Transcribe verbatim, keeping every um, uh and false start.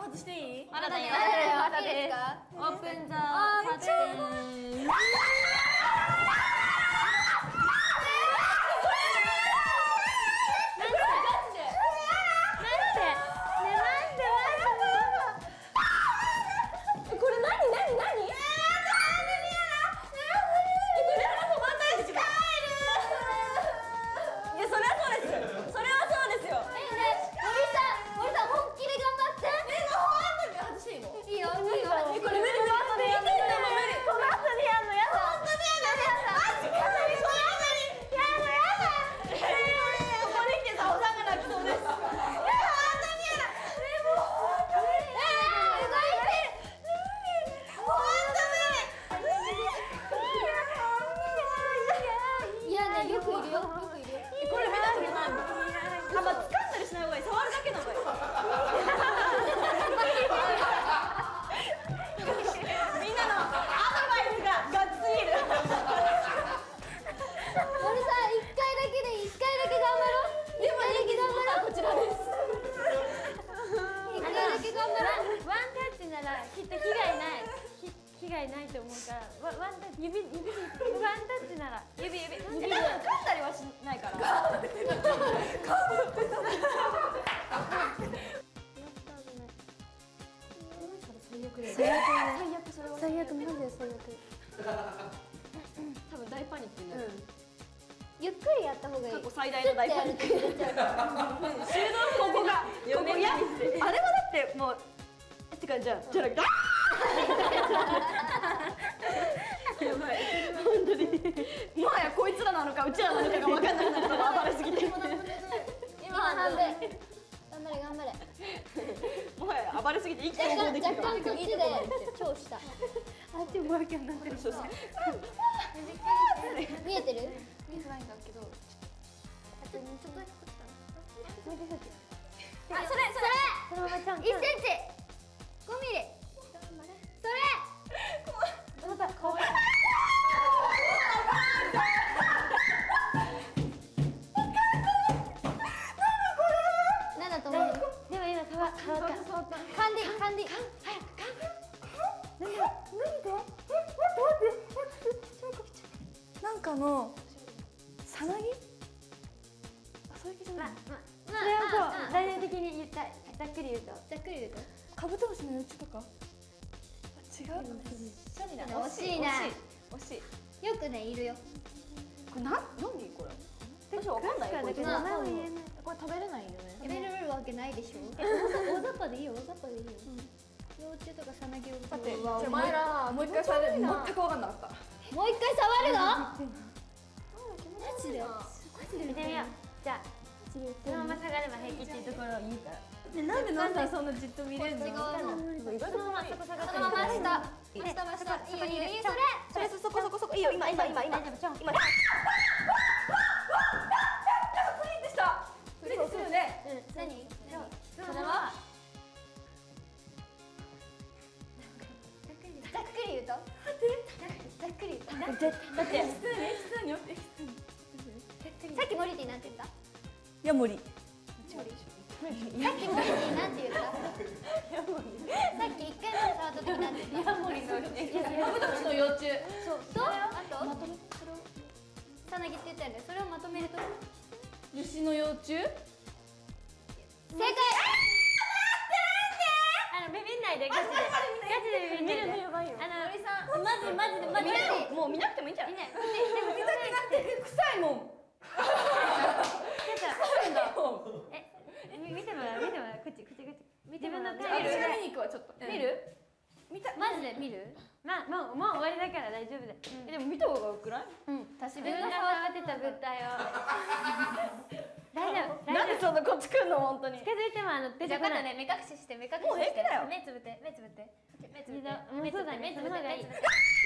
外していい？ まだだよ。 まだですか？ オープンザカーテン。きっと被害ない被害ないと思うからワンタッチ指指ワンタッチなら指指指噛んだりはしないから。噛んでた。最悪だよ。最悪それは最悪マジで最悪。多分大パニックになる。 ゆっくりやった方がいい。 過去最大の大パニック。修道ここがここいやあれはだってもうって感じじゃん。じゃなくて。やばい。本当に。もはやこいつらなのかうちらなのかが分かんなくなったら暴れすぎて。 今半分。頑張れ頑張れ。 もはや暴れすぎて生きていこうできる。 若干こっちで超下。あっちもわけになってる。そうそう。 見えてる？ 見えてないんだけど。あとちょっとだけこっちだ。あ、それそれ。 そのままちゃん。 一センチ。五ミリ。それ。 また可愛い。 なんだと思う？ でも今触った触った。 噛んで噛んで。 早く噛んで。 何何で？待って待って。なんかのさなぎ？あ、そういう気じゃない。 それはそう大々的に言ったざっくり言うとざっくり言うと。 カブトムシの幼虫とか？違う。 惜しいな。 惜しい。 よくねいるよ。 これなん何これ？私わかんないよ。これこれ食べれないよね。 食べれるわけないでしょ。大雑把でいいよ大雑把でいいよ。幼虫とかさなぎを。 だってお前らもう一回触る。全くわかんなかった。 もう一回触るの？マジで？ 見てみよう。じゃあそのまま下がれば平気っていうところを言うから。 なんでなんでそんなじっと見れるの？ そのままそこ下がって。 そのまま下。下下下。いいよいいよいいよそれ。 それそこそこそこいいよ今今今今今。今。プリンでした。プリンするね。 何？ それはざっくり言うと？ざっくり言うと？ だって普通に普通によって。 さっきモリティなんて言った？ ヤモリ。 さっきモリティなんて言った？さっき一回目触った時なんて言った？ヤモリのカブトムシの幼虫。 そう。とあとさなぎって言ったよね。それをまとめると虫の幼虫？ 正解。 あのビビんないでガチでガチでビビんないで。あの森さんマジマジでマジでもう見なくてもいいんじゃない？ いいね。 見たくなって臭いもん。 え、見てもらう見てもらう口口口見てもらう。 見る？見に行くわちょっと。見る？見たマジで見る？まあもうもう終わりだから大丈夫で。 でも見た方がよくない？ うん。私自分が触ってた物体を。大丈夫。 なんでそんなこっち来んの本当に。 近づいてもあの出じゃてこない。 あね目隠しして目隠しして。 もう平気だよ。 目つぶって目つぶって目つぶってもうそうだね。 目つぶって目つぶって。